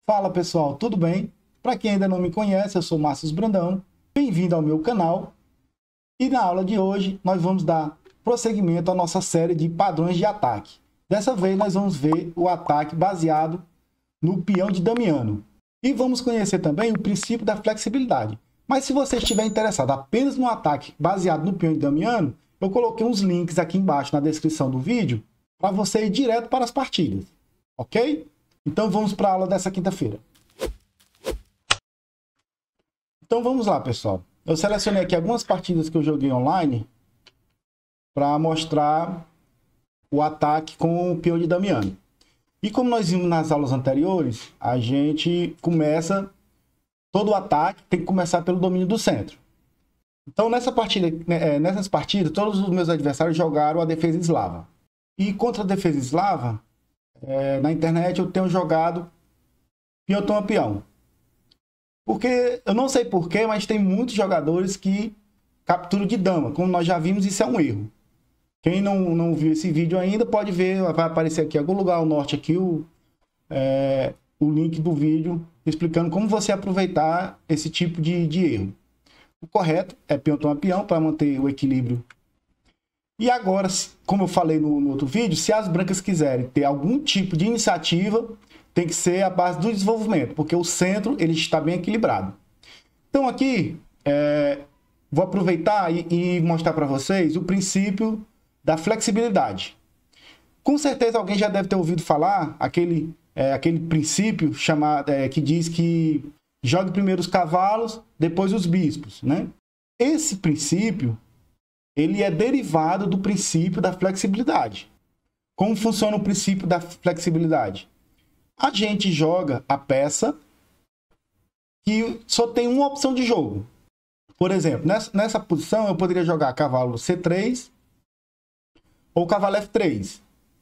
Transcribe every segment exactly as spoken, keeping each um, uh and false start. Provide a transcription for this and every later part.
Fala pessoal, tudo bem? Para quem ainda não me conhece, eu sou Márcio Brandão, bem-vindo ao meu canal. E na aula de hoje nós vamos dar prosseguimento à nossa série de padrões de ataque. Dessa vez nós vamos ver o ataque baseado no peão de Damiano. E vamos conhecer também o princípio da flexibilidade. Mas se você estiver interessado apenas no ataque baseado no peão de Damiano, eu coloquei uns links aqui embaixo na descrição do vídeo para você ir direto para as partidas, ok? Então vamos para a aula dessa quinta-feira. Então vamos lá, pessoal. Eu selecionei aqui algumas partidas que eu joguei online para mostrar o ataque com o peão de Damiano. E como nós vimos nas aulas anteriores, a gente começa, todo o ataque tem que começar pelo domínio do centro. Então nessa partida, nessas partidas, todos os meus adversários jogaram a defesa eslava. E contra a defesa eslava, é, na internet eu tenho jogado peão toma peão. Porque, eu não sei porquê, mas tem muitos jogadores que capturam de dama. Como nós já vimos, isso é um erro. Quem não, não viu esse vídeo ainda, pode ver, vai aparecer aqui em algum lugar ao norte aqui o, é, o link do vídeo explicando como você aproveitar esse tipo de, de erro. O correto é peão toma peão para manter o equilíbrio. E agora, como eu falei no, no outro vídeo, se as brancas quiserem ter algum tipo de iniciativa, tem que ser a base do desenvolvimento, porque o centro ele está bem equilibrado. Então aqui, é, vou aproveitar e, e mostrar para vocês o princípio da flexibilidade. Com certeza alguém já deve ter ouvido falar aquele, é, aquele princípio chamado, é, que diz que jogue primeiro os cavalos, depois os bispos, né? Esse princípio ele é derivado do princípio da flexibilidade. Como funciona o princípio da flexibilidade? A gente joga a peça que só tem uma opção de jogo. Por exemplo, nessa, nessa posição eu poderia jogar cavalo C três ou cavalo F três.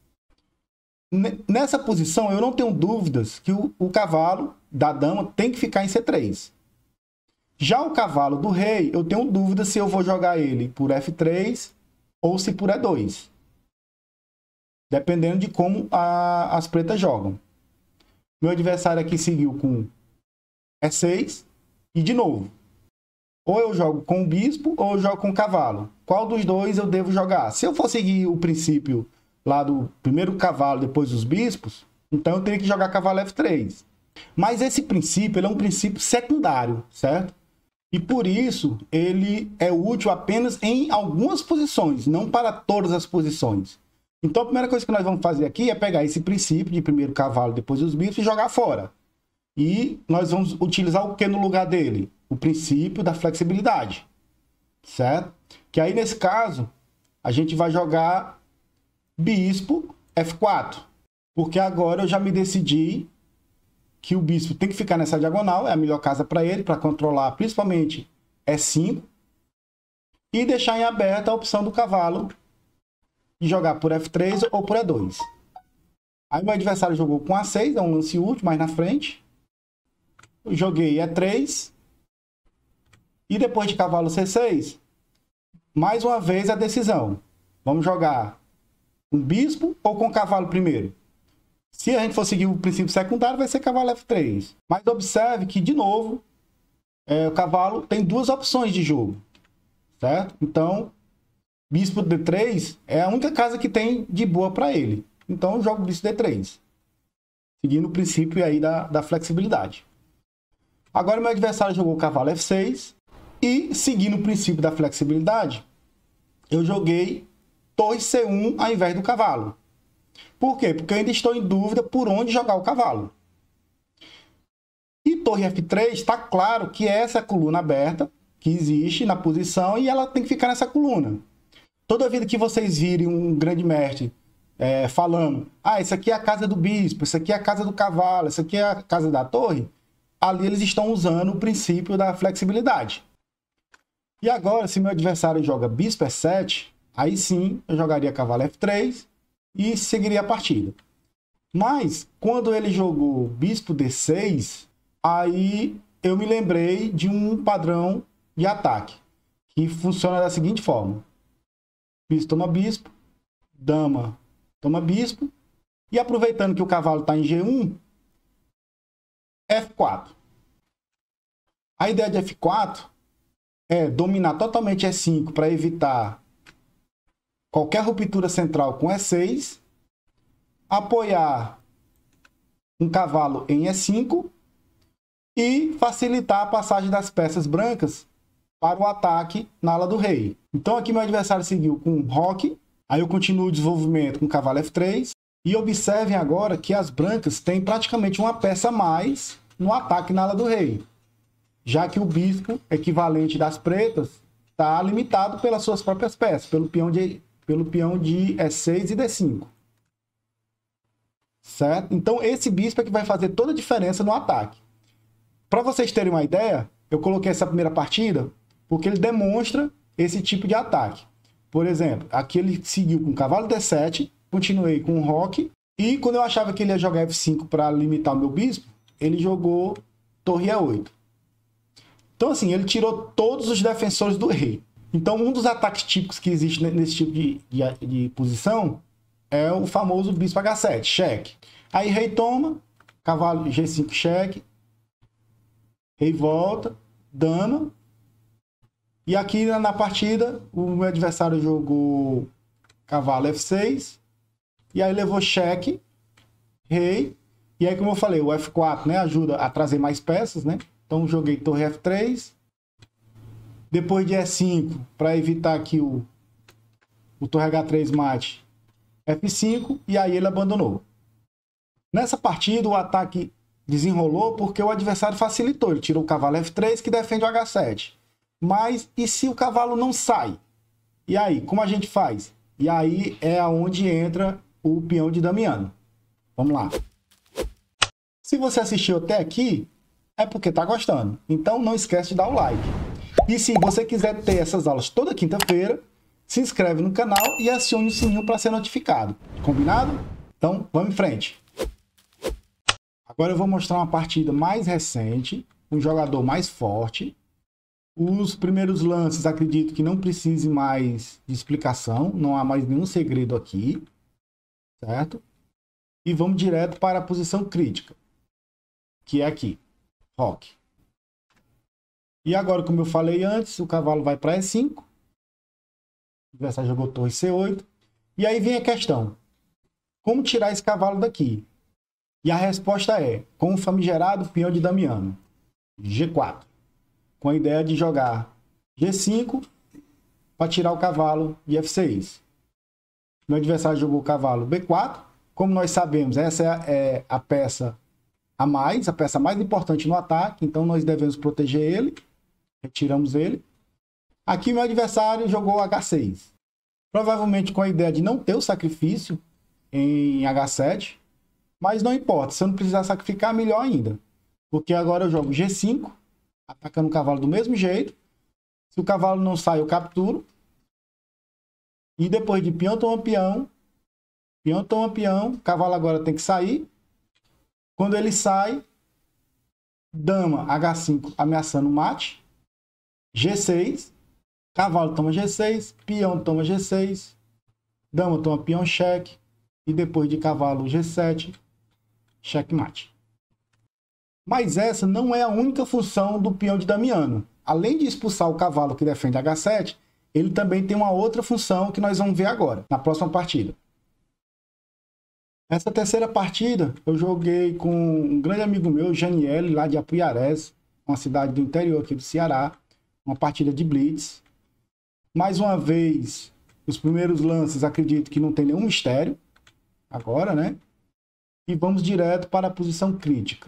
Nessa posição eu não tenho dúvidas que o, o cavalo da dama tem que ficar em C três. Já o cavalo do rei, eu tenho dúvida se eu vou jogar ele por F três ou se por E dois. Dependendo de como a, as pretas jogam. Meu adversário aqui seguiu com E seis e de novo. Ou eu jogo com o bispo ou eu jogo com o cavalo. Qual dos dois eu devo jogar? Se eu for seguir o princípio lá do primeiro cavalo, depois os bispos, então eu teria que jogar cavalo F três. Mas esse princípio ele é um princípio secundário, certo? E por isso ele é útil apenas em algumas posições, não para todas as posições. Então a primeira coisa que nós vamos fazer aqui é pegar esse princípio de primeiro cavalo, depois os bispos e jogar fora. E nós vamos utilizar o que no lugar dele? O princípio da flexibilidade, certo? Que aí nesse caso a gente vai jogar bispo F quatro. Porque agora eu já me decidi que o bispo tem que ficar nessa diagonal, é a melhor casa para ele, para controlar principalmente E cinco. E deixar em aberto a opção do cavalo de jogar por F três ou por E dois. Aí meu adversário jogou com A seis, é um lance útil, mais na frente. Eu joguei E três. E depois de cavalo C seis, mais uma vez a decisão. Vamos jogar com bispo ou com cavalo primeiro? Se a gente for seguir o princípio secundário, vai ser cavalo F três. Mas observe que, de novo, é, o cavalo tem duas opções de jogo, certo? Então, bispo D três é a única casa que tem de boa para ele. Então, eu jogo bispo D três. Seguindo o princípio aí da, da flexibilidade. Agora, meu adversário jogou cavalo F seis. E, seguindo o princípio da flexibilidade, eu joguei torre C um ao invés do cavalo. Por quê? Porque eu ainda estou em dúvida por onde jogar o cavalo. E torre F três, está claro que é essa coluna aberta que existe na posição e ela tem que ficar nessa coluna. Toda vida que vocês virem um grande mestre é, falando, ah, isso aqui é a casa do bispo, isso aqui é a casa do cavalo, isso aqui é a casa da torre, ali eles estão usando o princípio da flexibilidade. E agora, se meu adversário joga bispo E sete, aí sim eu jogaria cavalo F três e seguiria a partida. Mas, quando ele jogou bispo D seis, aí eu me lembrei de um padrão de ataque, que funciona da seguinte forma. Bispo toma bispo, dama toma bispo, e aproveitando que o cavalo está em G um, F quatro. A ideia de F quatro é dominar totalmente E cinco para evitar qualquer ruptura central com E seis, apoiar um cavalo em E cinco e facilitar a passagem das peças brancas para o ataque na ala do rei. Então aqui meu adversário seguiu com roque, aí eu continuo o desenvolvimento com cavalo F três, e observem agora que as brancas têm praticamente uma peça a mais no ataque na ala do rei, já que o bispo equivalente das pretas está limitado pelas suas próprias peças, pelo peão de, pelo peão de E seis e D cinco. Certo? Então esse bispo é que vai fazer toda a diferença no ataque. Para vocês terem uma ideia, eu coloquei essa primeira partida porque ele demonstra esse tipo de ataque. Por exemplo, aqui ele seguiu com cavalo D sete, continuei com o roque, e quando eu achava que ele ia jogar F cinco para limitar o meu bispo, ele jogou torre E oito. Então assim, ele tirou todos os defensores do rei. Então um dos ataques típicos que existe nesse tipo de, de, de posição é o famoso bispo H sete, cheque. Aí rei toma, cavalo G cinco, cheque, rei volta, dama. E aqui na partida, o meu adversário jogou cavalo F seis, e aí levou cheque, rei, e aí como eu falei, o F quatro, né, ajuda a trazer mais peças, né? Então joguei torre F três, depois de E cinco, para evitar que o, o torre H três mate, F cinco, e aí ele abandonou. Nessa partida o ataque desenrolou porque o adversário facilitou, ele tirou o cavalo F três que defende o H sete. Mas e se o cavalo não sai? E aí, como a gente faz? E aí é onde entra o peão de Damiano. Vamos lá. Se você assistiu até aqui, é porque tá gostando. Então não esquece de dar o like. E se você quiser ter essas aulas toda quinta-feira, se inscreve no canal e acione o sininho para ser notificado. Combinado? Então vamos em frente. Agora eu vou mostrar uma partida mais recente, um jogador mais forte. Os primeiros lances, acredito que não precise mais de explicação, não há mais nenhum segredo aqui, certo? E vamos direto para a posição crítica, que é aqui, roque. E agora, como eu falei antes, o cavalo vai para E cinco, o adversário jogou torre C oito, e aí vem a questão, como tirar esse cavalo daqui? E a resposta é, com o famigerado peão de Damiano, G quatro. Com a ideia de jogar G cinco para tirar o cavalo de F seis. Meu adversário jogou o cavalo B quatro. Como nós sabemos, essa é a, é a peça a mais, a peça mais importante no ataque, então nós devemos proteger ele. Retiramos ele. Aqui meu adversário jogou H seis. Provavelmente com a ideia de não ter o sacrifício em H sete, mas não importa, se eu não precisar sacrificar, melhor ainda. Porque agora eu jogo G cinco, atacando o cavalo do mesmo jeito. Se o cavalo não sai, eu capturo. E depois de peão toma peão, peão toma peão, o cavalo agora tem que sair. Quando ele sai, dama H cinco ameaçando o mate. G seis, cavalo toma G seis, peão toma G seis, dama toma peão cheque. E depois de cavalo G sete, checkmate. Mas essa não é a única função do peão de Damiano. Além de expulsar o cavalo que defende H sete, ele também tem uma outra função que nós vamos ver agora, na próxima partida. Essa terceira partida eu joguei com um grande amigo meu, Janiel, lá de Apuiarés, uma cidade do interior aqui do Ceará, uma partida de blitz. Mais uma vez, os primeiros lances acredito que não tem nenhum mistério, agora, né? E vamos direto para a posição crítica,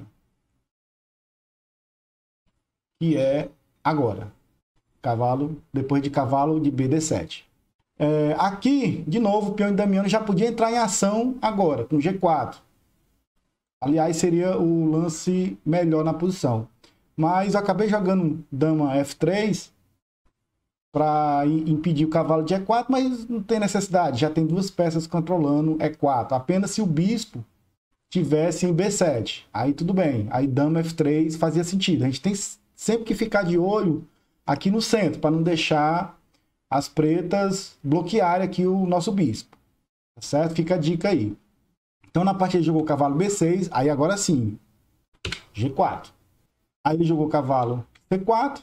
que é agora, cavalo, depois de cavalo de B D sete. É, aqui, de novo, o peão de Damiano já podia entrar em ação agora, com G quatro. Aliás, seria o lance melhor na posição. Mas eu acabei jogando dama F três para impedir o cavalo de E quatro, mas não tem necessidade, já tem duas peças controlando E quatro. Apenas se o bispo tivesse em B sete, aí tudo bem. Aí dama F três fazia sentido. A gente tem sempre que ficar de olho aqui no centro, para não deixar as pretas bloquearem aqui o nosso bispo. Tá certo? Fica a dica aí. Então na partida jogou o cavalo B seis, aí agora sim. G quatro. Aí ele jogou cavalo C quatro.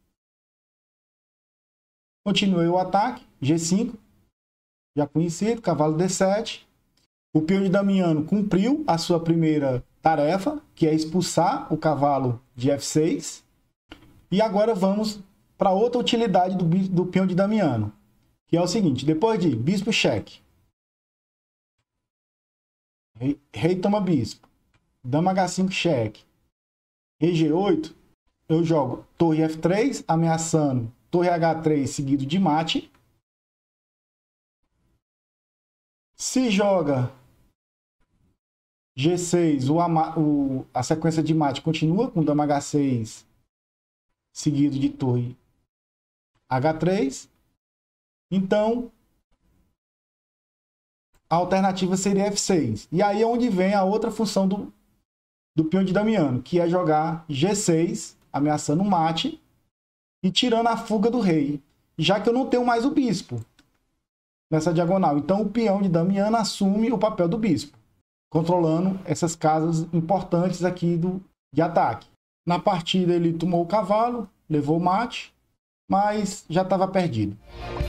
Continuei o ataque, G cinco. Já conhecido, cavalo D sete. O peão de Damiano cumpriu a sua primeira tarefa, que é expulsar o cavalo de F seis. E agora vamos para outra utilidade do, do peão de Damiano, que é o seguinte: depois de bispo cheque, rei, rei toma bispo, dama H cinco cheque, rei G oito, eu jogo torre F três, ameaçando torre H três seguido de mate. Se joga G seis, o, o, a sequência de mate continua com dama H seis seguido de torre H três. Então, a alternativa seria F seis. E aí é onde vem a outra função do, do peão de Damiano, que é jogar G seis, ameaçando o mate e tirando a fuga do rei, já que eu não tenho mais o bispo nessa diagonal. Então, o peão de Damiano assume o papel do bispo, controlando essas casas importantes aqui do, de ataque. Na partida, ele tomou o cavalo, levou o mate, mas já estava perdido.